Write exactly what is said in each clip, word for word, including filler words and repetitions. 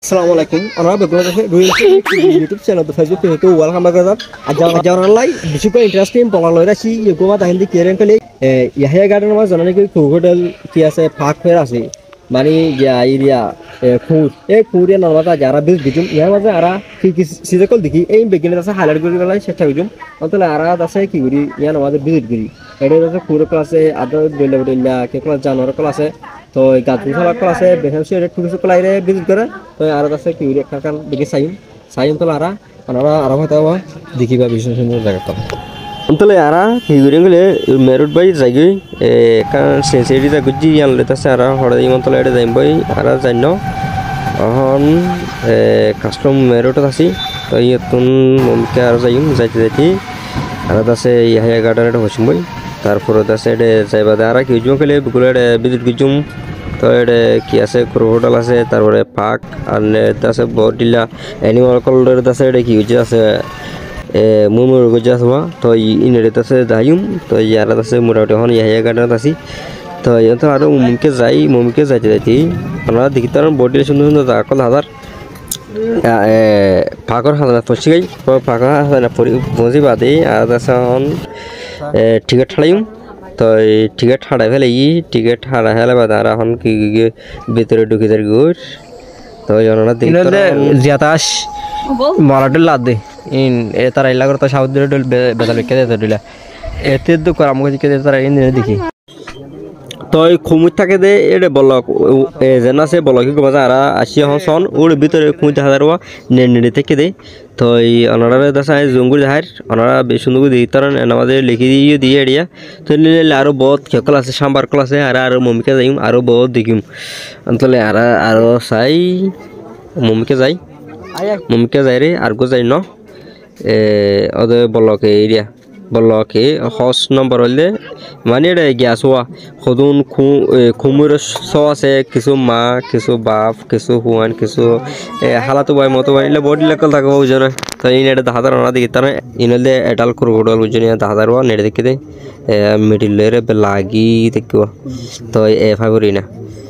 Assalamualaikum. Orang berguna dengan YouTube channel atau Facebook itu welcome back guys. Ajar ajaran lain, super interesting. Pengelola lagi, ya gua mah hindi keren kali. Eh, Yahya Garden mah jangan lagi krokodil kiasa park fair asli. Mani ya area food. Eh food ya normal ta jara bis bijum. Ya mah jara kis sisa kol diki. Eh begini tasa highlight guri kali secha bijum. Antara ara tasa ki guri ya normal visit guri. Ada tasa food kelas ada bela bela ke kelas janur kelas तो गाजू साला class है बेहद से rate tourist class है visit करा तो यार तो से क्यूरी का kan bagi sayun sayun तो लारा अनारा आराम होता हुआ दिखी बा बिजनेस में जगह तो अंतल यारा क्यूरी के मेरुट भाई जाएगी kan सेंसिटी ता गुज्जी यान लेता से यारा हड़ा दी मंतल ऐड जाएं भाई यारा जाइनो अहन कस्टम मेरुट तासी तो ये तुम मुमकिन यारा जाइम जाइते जाइते यारा तासे यह गार्डन ऐड होशिम भाई তারপরে আছে এটা যাইবাদে আর কি জুম খেলে বিকুলে ভিজিট গজুম তো এটা কি আছে ক্রোকোডাইল আছে তারপরে পাক আর আছে বডিলা অ্যানিমাল কলর আছে এটা কি হচ্ছে আছে এ মুমুর গজা আছে তো ইনরে আছে দাইম তো ইয়ারা আছে মোটামুটি হন ইয়া গার্ডেন আছে তো এই তো আর মুমকে যাই মুমকে যাইতে যাইতে আমরা দেখি তার বডি সুন্দর সুন্দর কল হাজার এ পাকর হাজার পড়ছি গাই পাকর হাজার পড়ি বাদে আর আছে হন টিকেট ছাড়াইম তো টিকেট ছাড়াই ফেলে ই টিকেট ছাড়া ফেলে বাদ আর এখন কি ভিতরে ঢুকে যার গুড় তো জননা দিন জিয়াতাস মারাডল লাদ দে ইন এ তারা ইলা করতে সাউথ ডল বেদাল কে দে দিলা এতে তো করাম কই কে তারা ইন দেখি তো খুমুত থাকে দে এডে বলক এ জানা সে বলক কি বাজা আর আশি হন ওর ভিতরে খুঁজতে হাজারওয়া নে নে থেকে দে তো এই অনারা দাসায় জঙ্গুর হার অনারা বেসুন্দর দি তার আমাদের লিখি দিয়ে দিয়ে এরিয়া তো নিলে আরো বহুত খেকল আছে সাম্বার ক্লাসে আর আর মমিকে যাইম আরো বহুত দেখিম অন্তলে আর আরো সাই মমিকে যাই মমিকে যাই রে আর গো যাই ন এ ওদের বলকে এরিয়া বলকে হস নম্বর হলে মানে এটা গ্যাস হওয়া সদুন খুমুর শ আছে কিছু মা কিছু বাপ কিছু হুয়ান কিছু হালাতো বাই মতো বাই এলে বডি লেকল থাকবো বুঝনে তো এই নেটে দাহাদার ওনা দেখি তার ইনলে এটাল ক্রোকোডাইল বুঝনে দাহাদার ওয়া নেটে দেখি দে মিডিলের লাগি দেখিব তো এ ফাইবরি না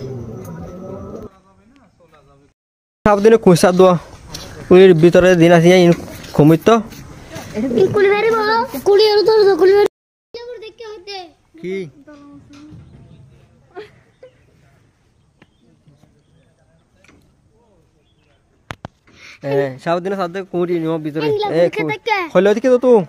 সাবদিনে কুইসা দোয়া ওই ভিতরে দিন আসি খুমিত তো কুলি ভেরি বলো কুলি আর ধর কুলি ভেরি দেখ কে হতে কি এ সাবদিনে সাথে কুড়ি নিও ভিতরে এ হলো দিকে তো তুই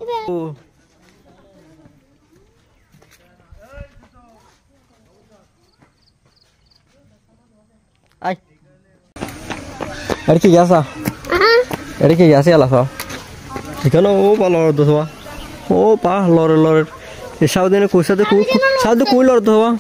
আই আরে কি যাসা হ্যাঁ আরে কি যাসা আলাসা এখানে ও বা লড় দোয়া ও পা লড় লড় এ সাউদিনে কইসাতে কু সাউদে কই লড় দোয়া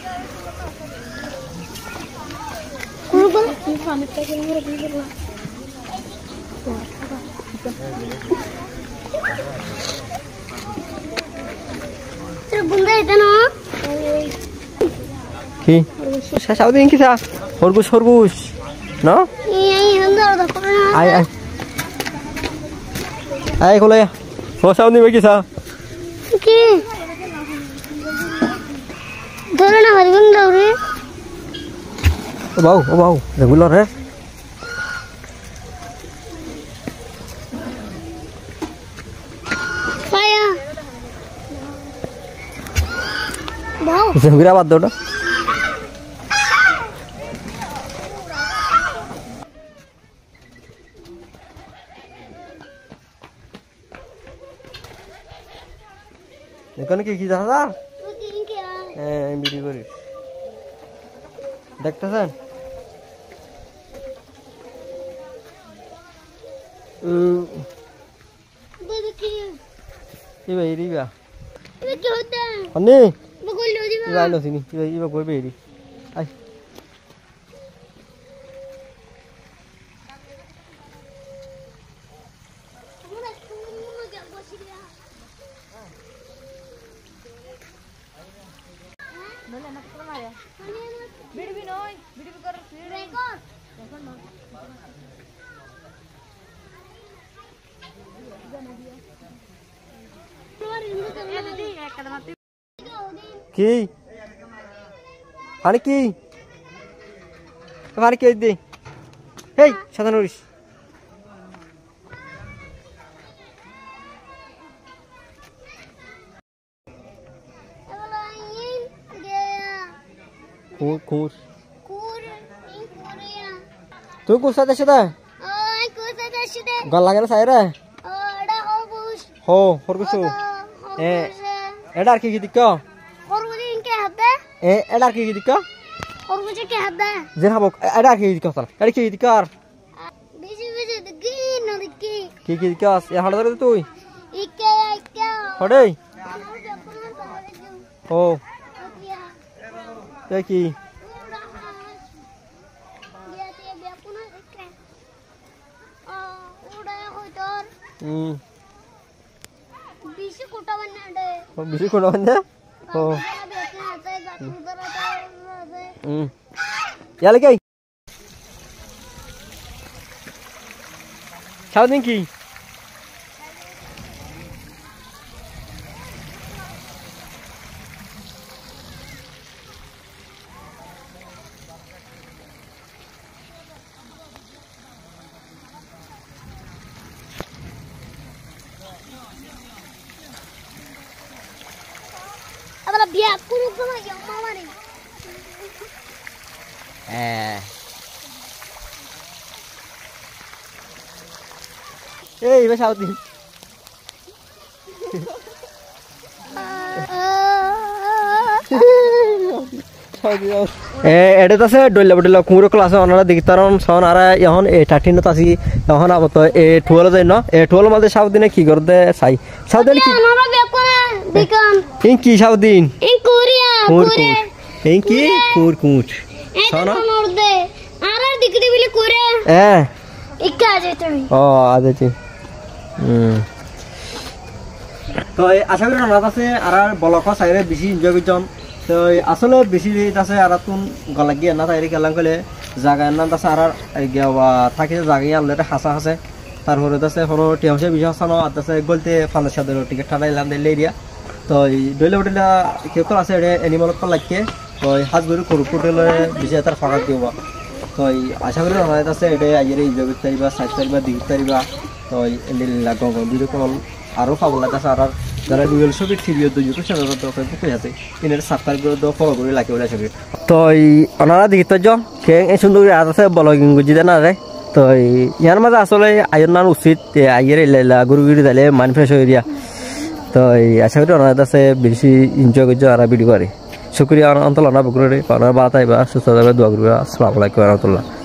কি সাউদিন কি সা খরগোশ খরগোশ না আই আই ai cô lê có sao đi mấy kia sao kia tôi nó phải vững đầu đấy ô bầu ô bầu đừng có lo hết phải à bầu đừng có bắt đầu đó এখানে কি কি দাদা হ্যাঁ ভিডিও করিস দেখতেছেন ইবা ইরিবা কি হতা অনি বগল দিবা ইবা লো সিনি ইবা ইবা কই বেরি আই কি পানি কি পানি কি দি এই সাধারণ করিস কুর কুর তুই কুর সাথে সাথে গল লাগে না সাইরে হো হর কিছু এ এটা আর কি কি দিক এ এটা আর কি কি দিক যে হাবক এটা আর কি দিক তাহলে এটা কি দিক আর কি কি দিক আস এ হাড়া ধরে তুই হড়ে ও এ কি হুম বিশি কোটা বান্না ও বিশি কোটা বান্না ও হুম ইয়ালে কি সারাদিন কি biar kurung sama yang mama nih. Eh. Eh, iba sautin. Eh, এটা তো আছে ডইলা বডলা কুমড়ো ক্লাস ওনারা দেখিতারন সন আর এখন এ থার্টিন তো আসি এখন আবত এ টুয়েলভ যাই না এ টুয়েলভ মধ্যে সাউদিনে কি করতে চাই সাউদিন কি আমরা বেকনা দেখান ইন কি সাউদিন ইন কোরিয়া কোরে ইন কি কুর কুট সন নরদে আর ডিগ্রি বিলে কোরে এ ইকা আছে তুমি ও আদেছি হুম তো আশা করি না আছে আর বলক সাইরে বেশি এনজয় করছন তো আসলে বেশি আছে আর তুন গলা গিয়ে না তাই গেলাম কলে জায়গা না আছে আর থাকি জায়গায় আনলে হাসা আছে তারপরে আছে কোনো টিএমসি বিষয় আছে না আছে গলতে ফান্ডার সাথে টিকিট ঠান্ডাইলাম দিলে এরিয়া তো ডইলে বটিলা কেউ আছে এনিমাল কল লাগে তো হাজ গরু করু কুটলে বেশি তার ফাঁকা দিব তো আশা করি না আছে এটা আইয়ের এনজয় করতে পারিবা সাইড পারিবা দিতে পারিবা তো গঙ্গ ভিডিও কল আরও পাবো লাগছে আর যারা গুগল ছবি টিভিও তো ইউটিউব চ্যানেল তো ফেসবুকে আছে ইনের সাবস্ক্রাইব করে দাও ফলো করে লাইক করে ছবি তো ওনারা দেখি তো কে এই সুন্দর আজ আছে ব্লগিং বুঝিতে না রে তো ইয়ার মাঝে আসলে আয়ের নাম উচিত আইয়ের লাইলা গুরু গুরু দিলে মাইন্ড ফ্রেশ হয়ে দিয়া তো আশা করি ওনার কাছে বেশি এনজয় করছে আর ভিডিও করে শুক্রিয়া অন্তল না বকুরে পাওনার বাতাই বা সুস্থ দোয়া করবে আসসালামু আলাইকুম ওয়া রাহমাতুল্লাহ।